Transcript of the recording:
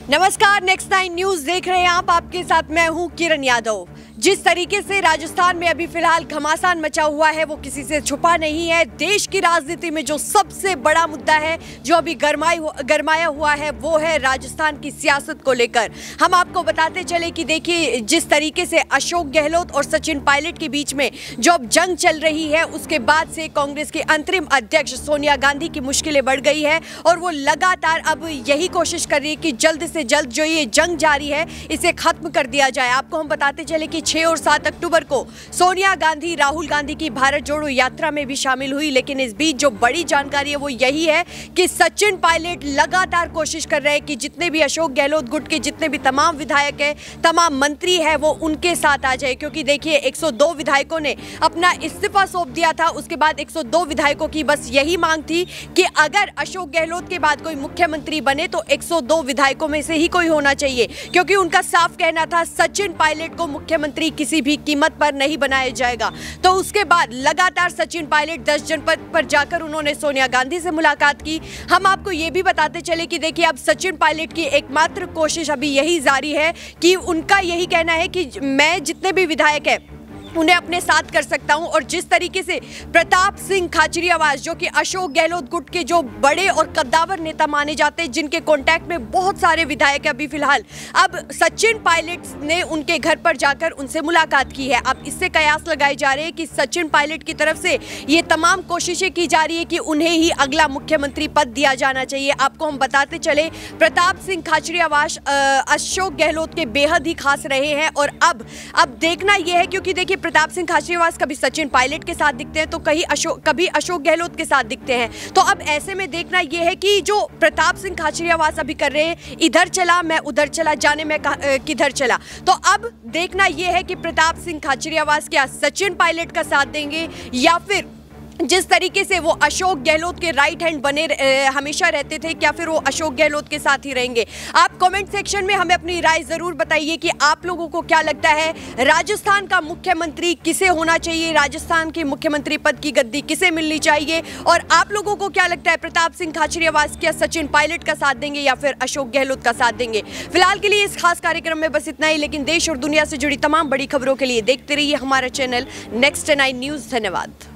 नमस्कार, next 9 news देख रहे हैं आप। आपके साथ मैं हूं किरण यादव। जिस तरीके से राजस्थान में अभी फिलहाल घमासान मचा हुआ है वो किसी से छुपा नहीं है। देश की राजनीति में जो सबसे बड़ा मुद्दा है जो अभी गरमाया हुआ है वो है राजस्थान की सियासत को लेकर। हम आपको बताते चले कि देखिए, जिस तरीके से अशोक गहलोत और सचिन पायलट के बीच में जो अब जंग चल रही है उसके बाद से कांग्रेस की अंतरिम अध्यक्ष सोनिया गांधी की मुश्किलें बढ़ गई है और वो लगातार अब यही कोशिश कर रही है कि जल्द से जल्द जो ये जंग जारी है इसे खत्म कर दिया जाए। आपको हम बताते चले कि 6 और 7 अक्टूबर को सोनिया गांधी राहुल गांधी की भारत जोड़ो यात्रा में भी शामिल हुई, लेकिन इस बीच जो बड़ी जानकारी है वो यही है कि सचिन पायलट लगातार कोशिश कर रहे हैं कि जितने भी अशोक गहलोत गुट के जितने भी तमाम विधायक है, तमाम मंत्री है, वो उनके साथ आ जाए। क्योंकि देखिए, 102 विधायकों ने अपना इस्तीफा सौंप दिया था। उसके बाद 102 विधायकों की बस यही मांग थी कि अगर अशोक गहलोत के बाद कोई मुख्यमंत्री बने तो 102 विधायकों में से ही कोई होना चाहिए, क्योंकि उनका साफ कहना था सचिन पायलट को मुख्यमंत्री किसी भी कीमत पर नहीं बनाया जाएगा। तो उसके बाद लगातार सचिन पायलट 10 जनपद पर जाकर उन्होंने सोनिया गांधी से मुलाकात की। हम आपको ये भी बताते चले कि देखिए, अब सचिन पायलट की एकमात्र कोशिश अभी यही जारी है कि उनका यही कहना है कि मैं जितने भी विधायक हैं उन्हें अपने साथ कर सकता हूं। और जिस तरीके से प्रताप सिंह खाचरियावास, जो कि अशोक गहलोत गुट के जो बड़े और कद्दावर नेता माने जाते हैं, जिनके कांटेक्ट में बहुत सारे विधायक अभी फिलहाल, अब सचिन पायलट ने उनके घर पर जाकर उनसे मुलाकात की है। अब इससे कयास लगाए जा रहे हैं कि सचिन पायलट की तरफ से ये तमाम कोशिशें की जा रही है कि उन्हें ही अगला मुख्यमंत्री पद दिया जाना चाहिए। आपको हम बताते चले, प्रताप सिंह खाचरियावास अशोक गहलोत के बेहद ही खास रहे हैं। और अब देखना यह है, क्योंकि देखिए, प्रताप सिंह खाचरियावास कभी सचिन पायलट के साथ दिखते हैं तो कभी अशोक गहलोत के साथ दिखते हैं। तो अब ऐसे में देखना यह है कि जो प्रताप सिंह खाचरियावास अभी कर रहे हैं, इधर चला मैं उधर चला, जाने में किधर चला। तो अब देखना यह है कि प्रताप सिंह खाचरियावास क्या सचिन पायलट का साथ देंगे या फिर जिस तरीके से वो अशोक गहलोत के राइट हैंड बने हमेशा रहते थे, क्या फिर वो अशोक गहलोत के साथ ही रहेंगे। आप कमेंट सेक्शन में हमें अपनी राय जरूर बताइए कि आप लोगों को क्या लगता है, राजस्थान का मुख्यमंत्री किसे होना चाहिए, राजस्थान के मुख्यमंत्री पद की गद्दी किसे मिलनी चाहिए। और आप लोगों को क्या लगता है, प्रताप सिंह खाचरियावास क्या सचिन पायलट का साथ देंगे या फिर अशोक गहलोत का साथ देंगे। फिलहाल के लिए इस खास कार्यक्रम में बस इतना ही, लेकिन देश और दुनिया से जुड़ी तमाम बड़ी खबरों के लिए देखते रहिए हमारा चैनल नेक्स्ट 9 न्यूज। धन्यवाद।